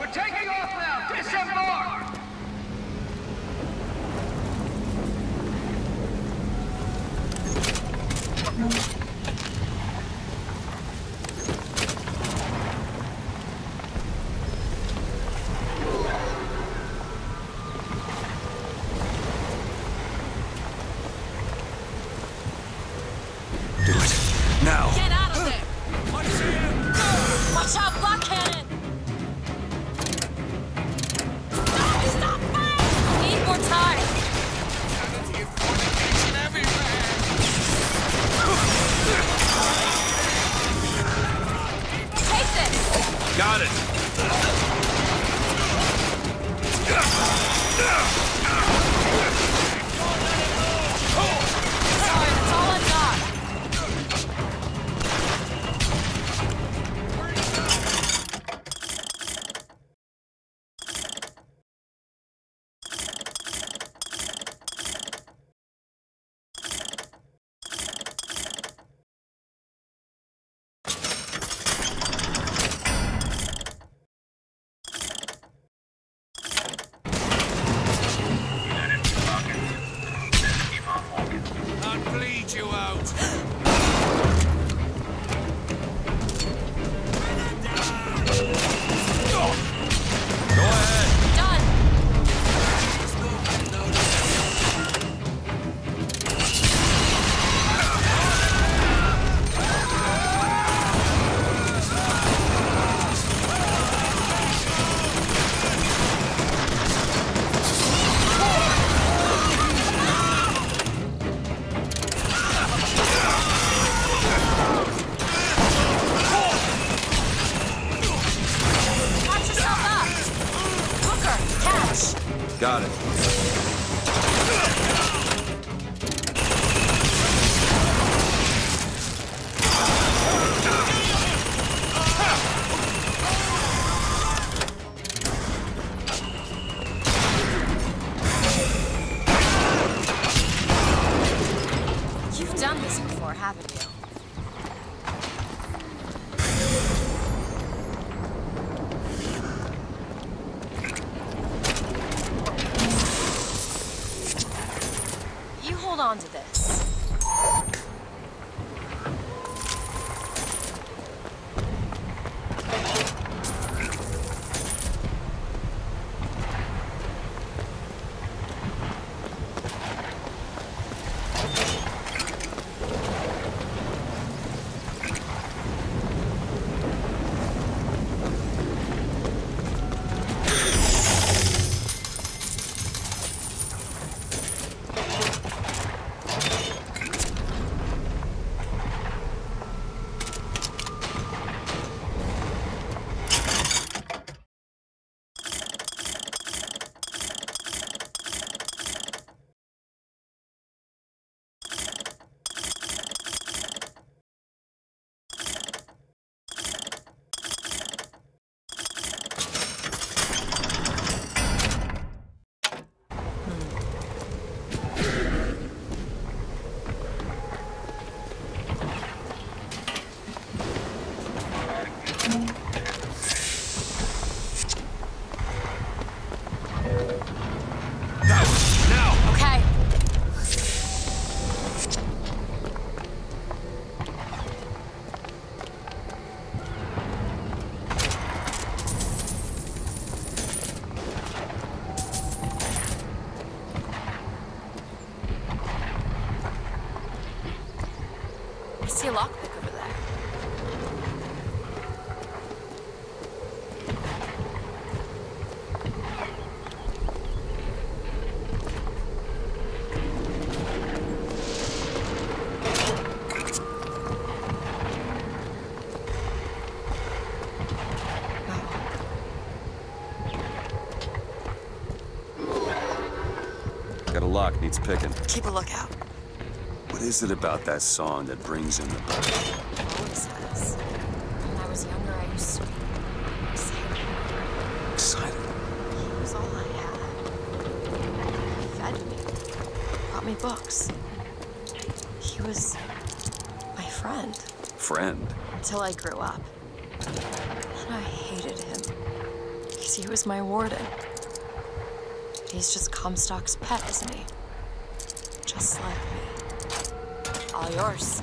taking off now! Disembark! Do it. Now! Get out of there! Watch out, Black Cannon! No, stop firing! Need more time! Take this! Got it! Sorry, that's all I've got. I'll bleed you out. Go ahead! Done! Watch yourself up! Hooker, catch! Got it. You've done this before, haven't you? You hold on to this. Now! Okay. I see a lockpick over there. Got a lock, needs picking. Keep a lookout. What is it about that song that brings in the bird? Always says. When I was younger, I used to be excited. Excited. He was all I had. He fed me. Brought me books. He was my friend. Friend? Until I grew up. Then I hated him. He guess he was my warden. He's just Comstock's pet, isn't he? Just like me. All yours.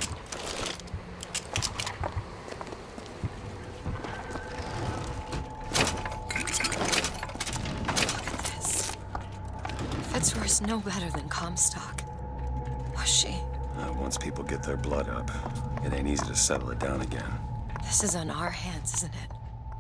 Fitzroy's no better than Comstock. Was she? Once people get their blood up, it ain't easy to settle it down again. This is on our hands, isn't it?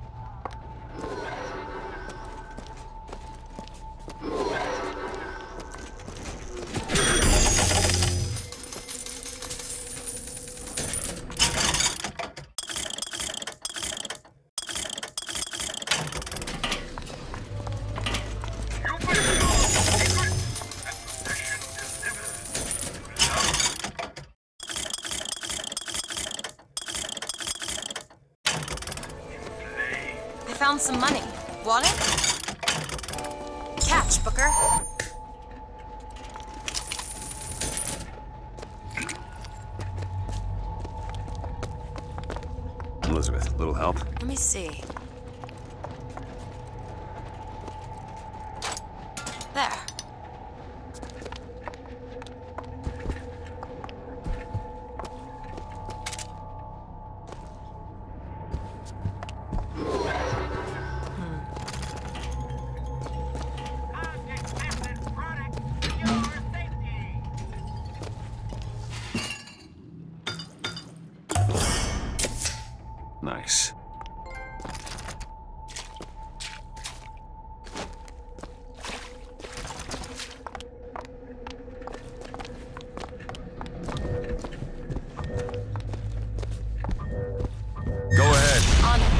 Found some money. Want it? Catch, Booker. Elizabeth, little help? Let me see. There. Nice. Go ahead. On it.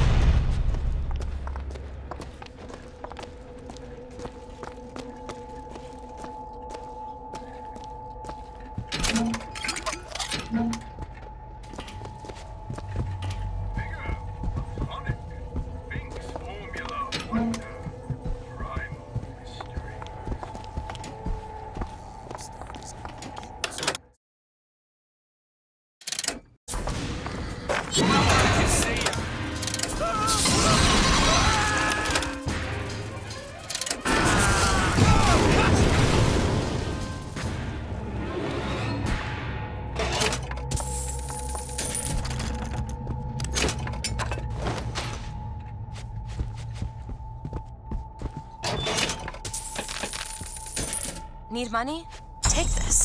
Need money? Take this.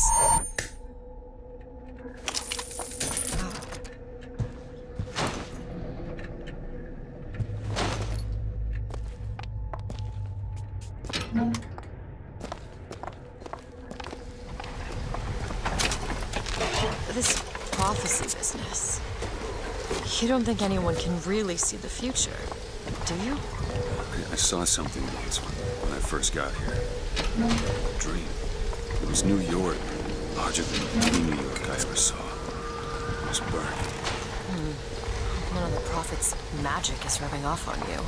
This prophecy business. You don't think anyone can really see the future, do you? I saw something once when I first got here. A dream. It was New York, larger than any New York I ever saw. It was burning. None of the prophet's magic is rubbing off on you.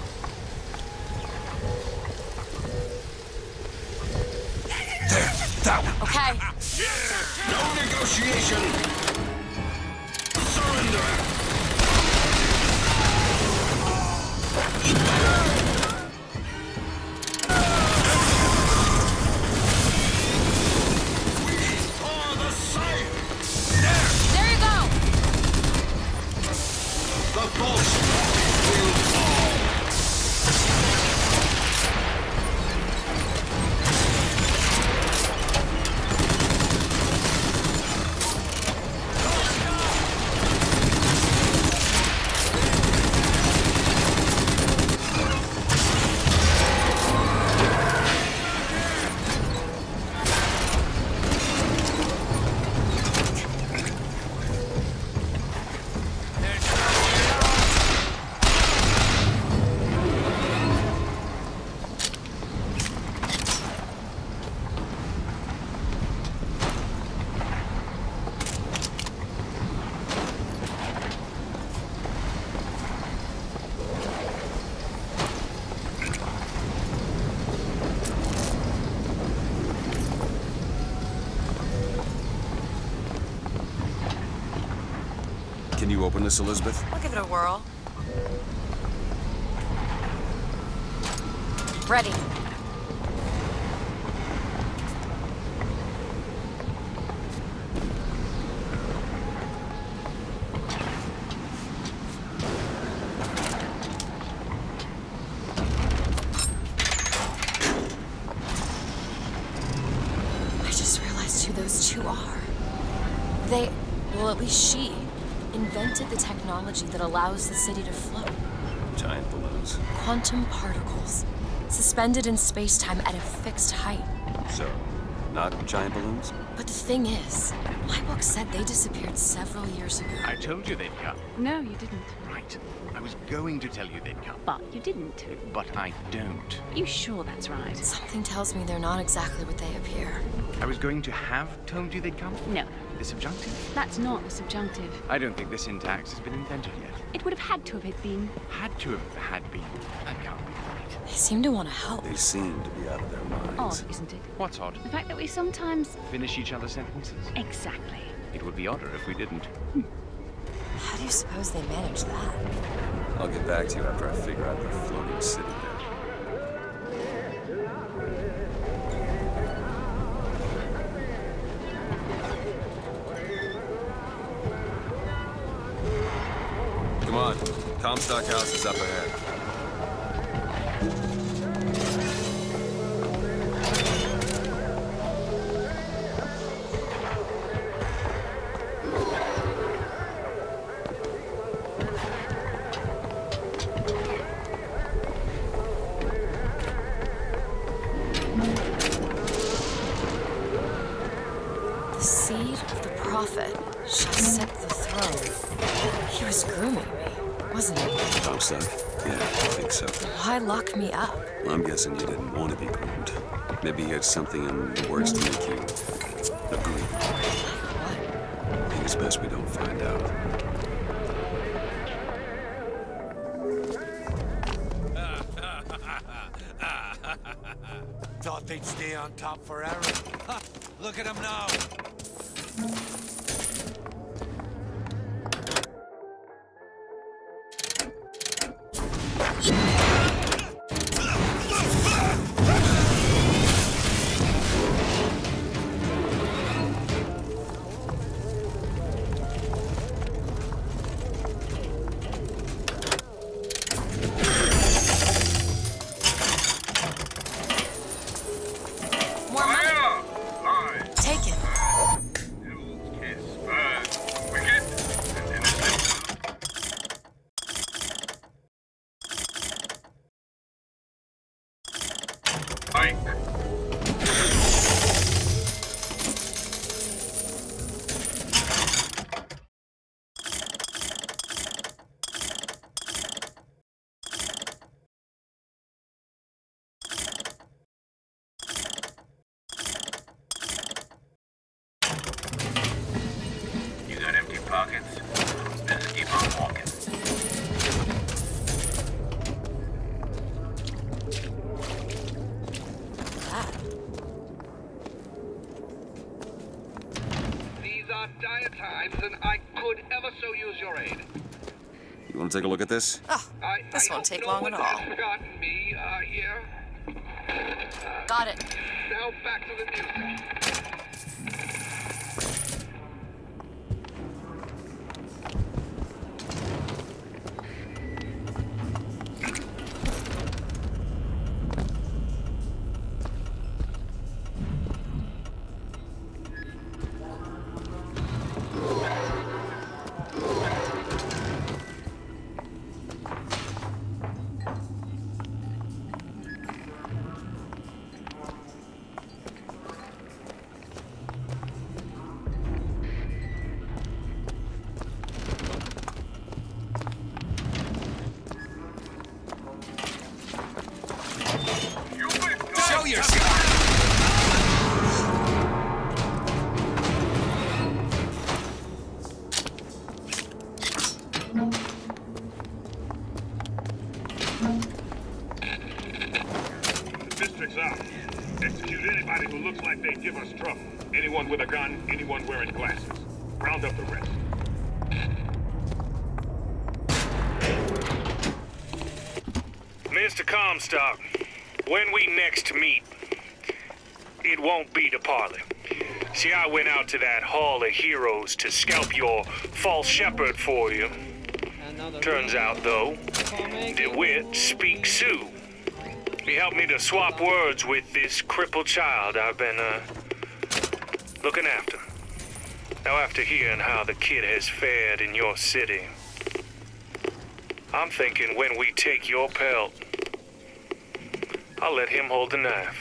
There, that one. Okay. No negotiation! Surrender! Can you open this, Elizabeth? I'll give it a whirl. Ready. I just realized who those two are. They, well, at least she, invented the technology that allows the city to float. Giant balloons. Quantum particles, suspended in space-time at a fixed height. So, not giant balloons? But the thing is, my book said they disappeared several years ago. I told you they'd come. No, you didn't. Right. I was going to tell you they'd come. But you didn't. But I don't. Are you sure that's right? Something tells me they're not exactly what they appear. I was going to have told you they'd come? No, The subjunctive? that's not the subjunctive. I don't think the syntax has been invented yet. It would have had to have been. Had to have had been. That can't be right. They seem to want to help. They seem to be out of their minds. Odd, isn't it? What's odd? The fact that we sometimes... Finish each other's sentences? Exactly. It would be odder if we didn't. How do you suppose they manage that? I'll get back to you after I figure out the floating city bit. Come on, Comstock House is up ahead. The seed of the prophet shall set the throne. He was grooming me, wasn't he? Comstock? Yeah, I think so. Why lock me up? Well, I'm guessing you didn't want to be groomed. Maybe you had something in the works to make you agree. What? I think it's best we don't find out. Thought they'd stay on top forever. Ha! Look at them now. More money. Live. Take it. Devil's Kiss. Wicked and innocent. Ike. You got empty pockets? Let's keep on walking. That. These are dire times, and I could ever so use your aid. You want to take a look at this? Oh, this I won't hope take no long one at all. has forgotten me here. Got it. Now back to the music. Show yourself. The district's out. Execute anybody who looks like they give us trouble. Anyone with a gun, anyone wearing glasses. Round up the rest. Mr. Comstock, When we next meet, it won't be to parley. See, I went out to that Hall of Heroes to scalp your false shepherd for you. Turns out, though, DeWitt speaks Sioux. He helped me to swap words with this crippled child I've been, looking after. Now, after hearing how the kid has fared in your city, I'm thinking when we take your pelt, I'll let him hold the knife.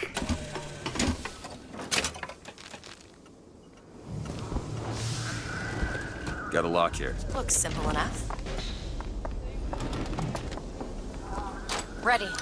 Got a lock here. Looks simple enough. Ready.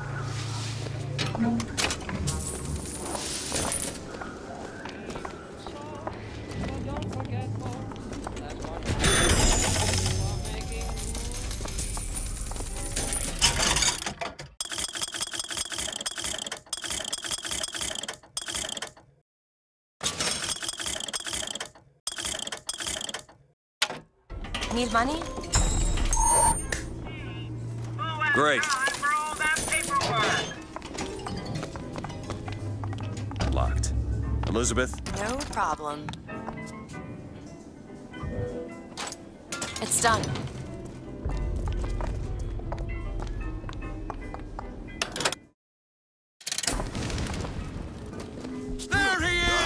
Need money? Great. Locked. Elizabeth? No problem. It's done. There he is!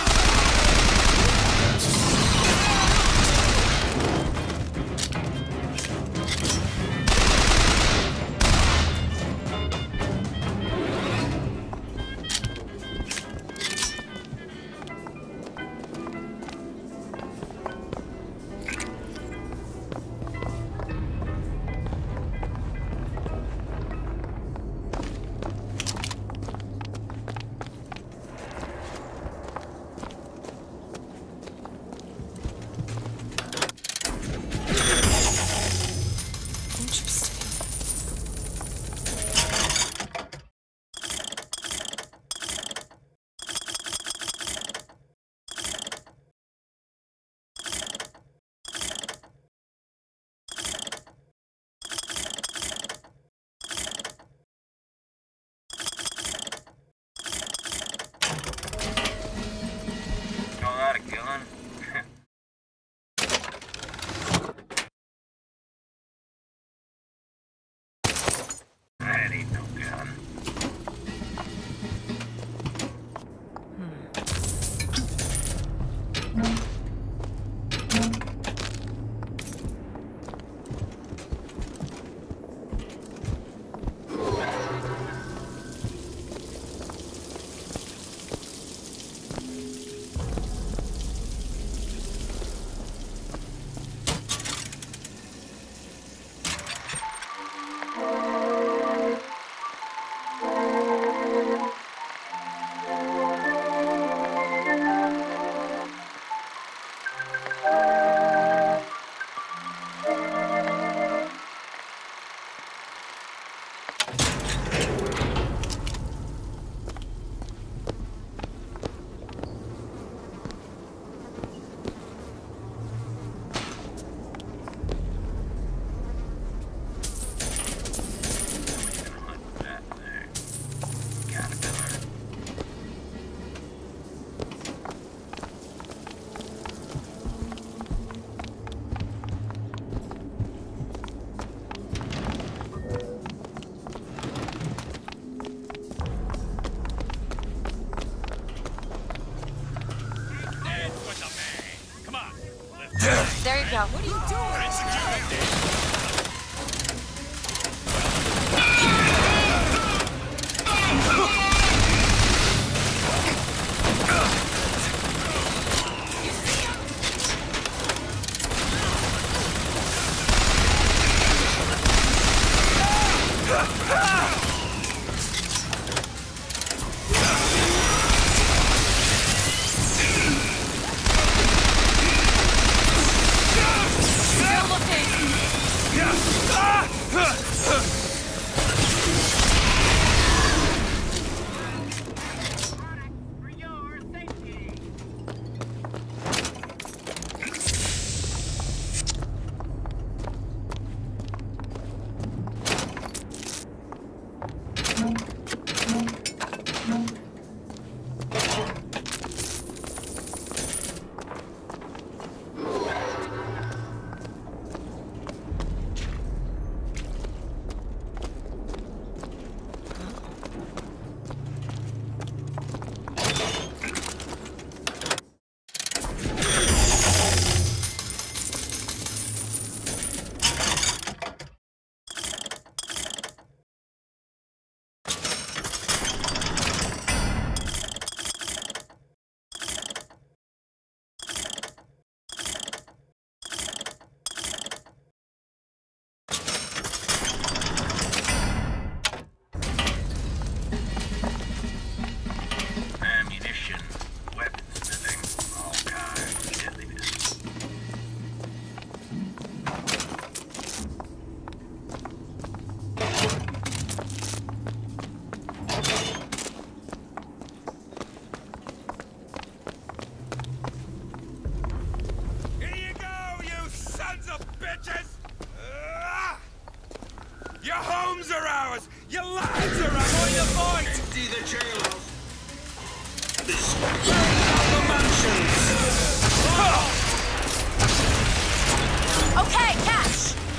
There you go. What are you doing? homes are ours! Your lives are ours! All your fight! Empty the jailhouse! Burn down the mansions! Okay, catch!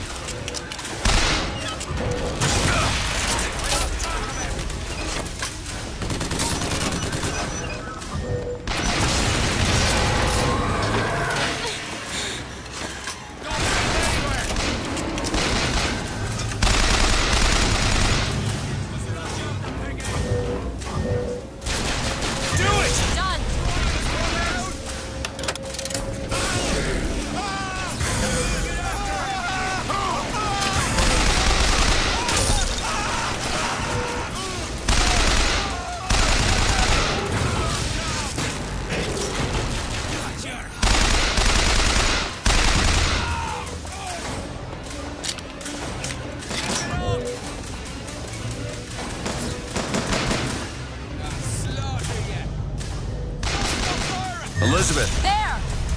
Elizabeth! There!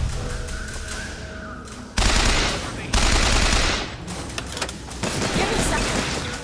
Give me a second.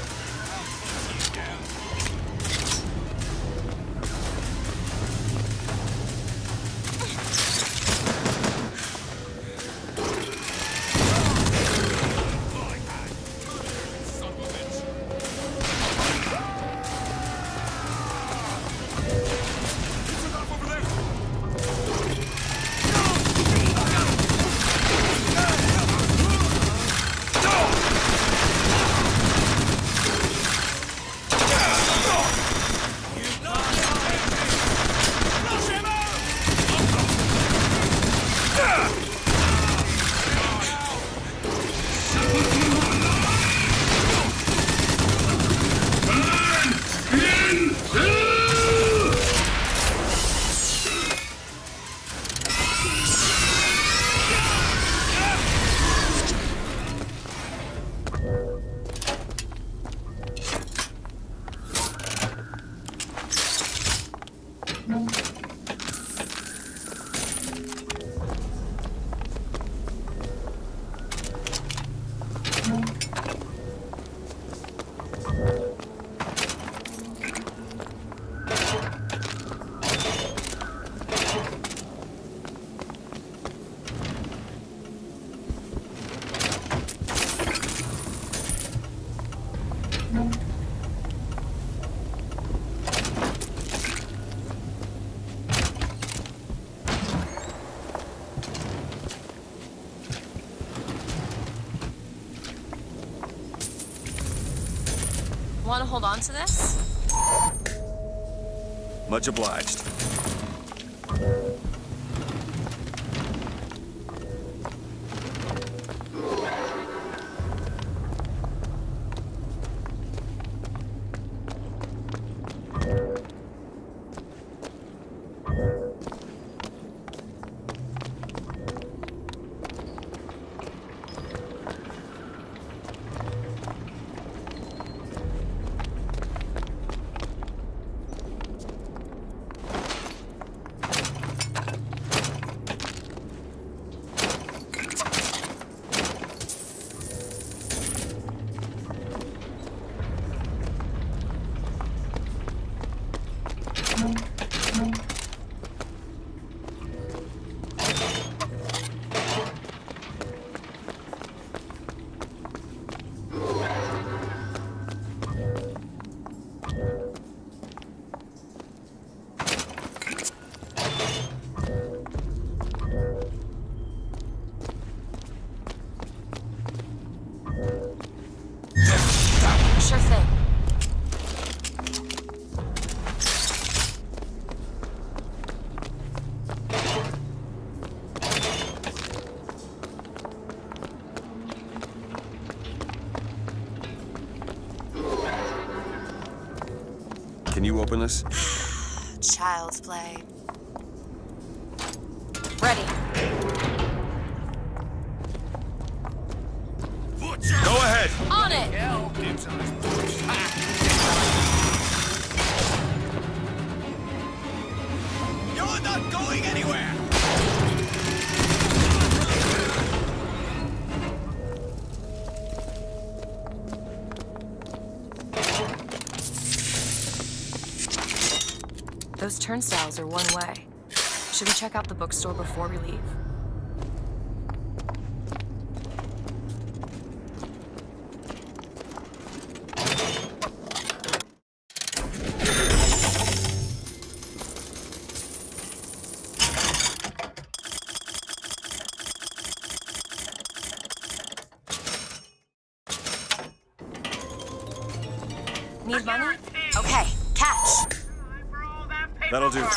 Want to hold on to this? Much obliged. Sure thing. Can you open this? Child's play. Ready. Go ahead! On it! You're not going anywhere! Those turnstiles are one way. Should we check out the bookstore before we leave? Need money? Okay, catch. That'll do.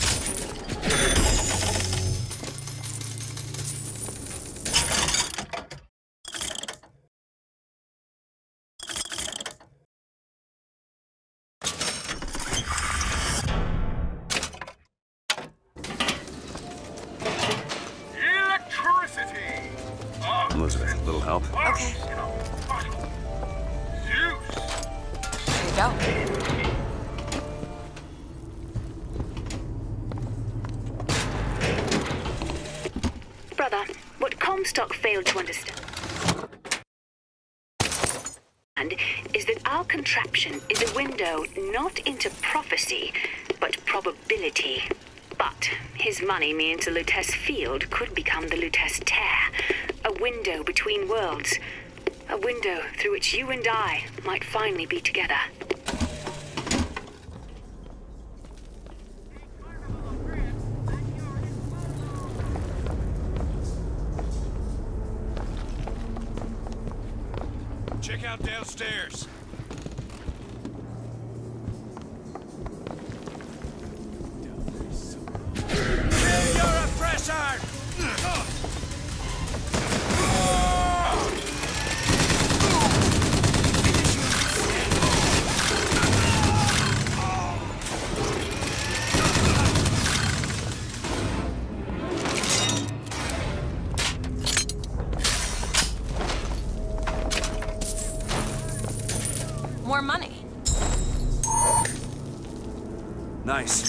Electricity! Elizabeth, a little help? Okay. Zeus! Here you go. Brother, what Comstock failed to understand is that our contraption is a window not into prophecy, but probability. But his money means the Lutece field could become the Lutece tear, a window between worlds, a window through which you and I might finally be together. Check out downstairs. You're a pressure! More money. Nice.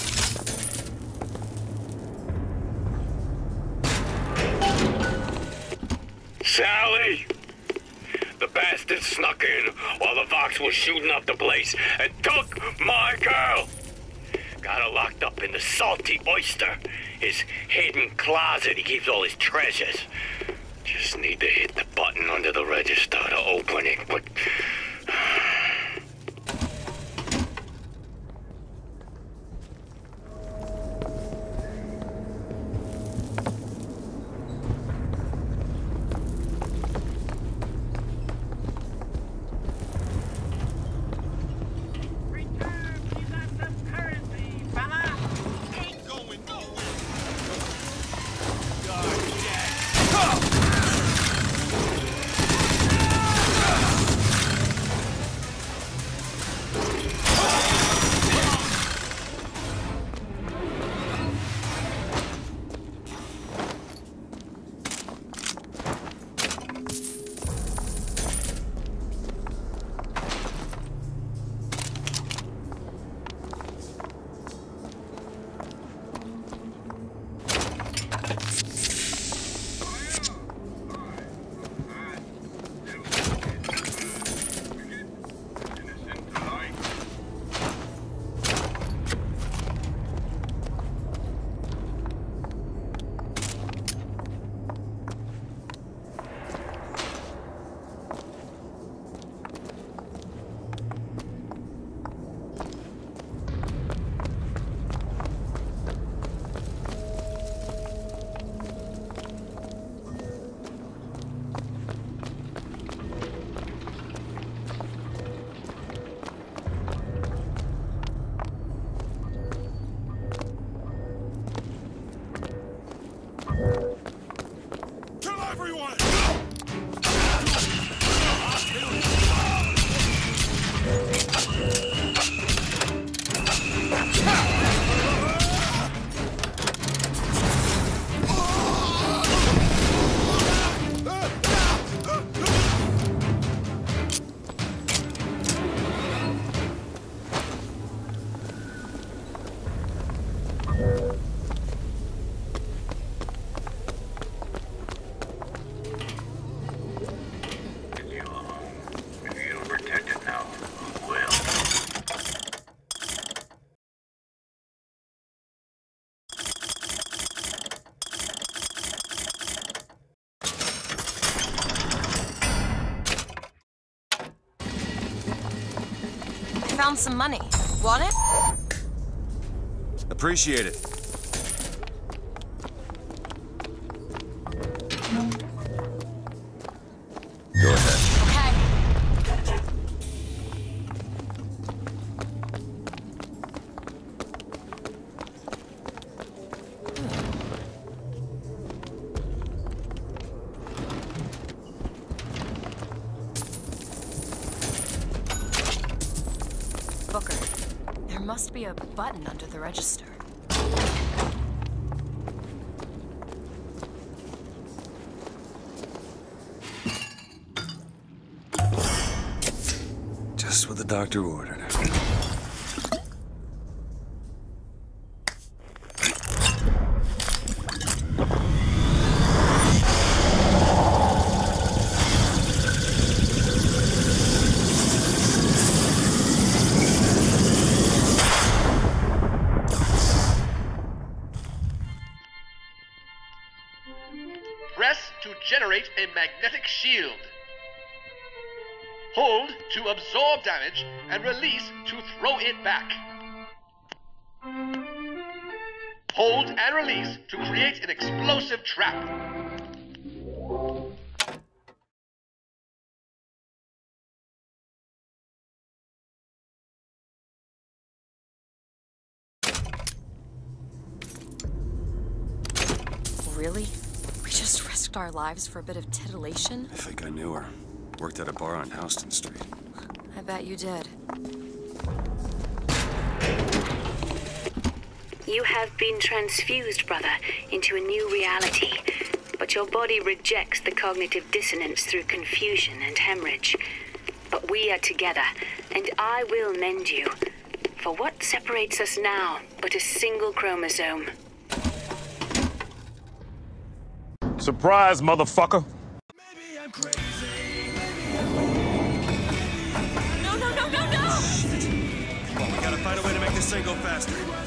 Sally! The bastard snuck in while the Vox was shooting up the place and took my girl! Got her locked up in the Salty Oyster, his hidden closet he keeps all his treasures. Just need to hit the button under the register to open it, but... found some money. Want it? Appreciate it. Go ahead. Okay. Booker, there must be a button under the register. Just what the doctor ordered. Press to generate a magnetic shield. Hold to absorb damage, and release to throw it back. Hold and release to create an explosive trap. Really? We just risked our lives for a bit of titillation? I think I knew her. Worked at a bar on Houston Street. I bet you did. You have been transfused, brother, into a new reality. But your body rejects the cognitive dissonance through confusion and hemorrhage. But we are together, and I will mend you. For what separates us now but a single chromosome? Surprise, motherfucker! Maybe I'm crazy. No, no, no, no, no! Come on, we gotta find a way to make this thing go faster.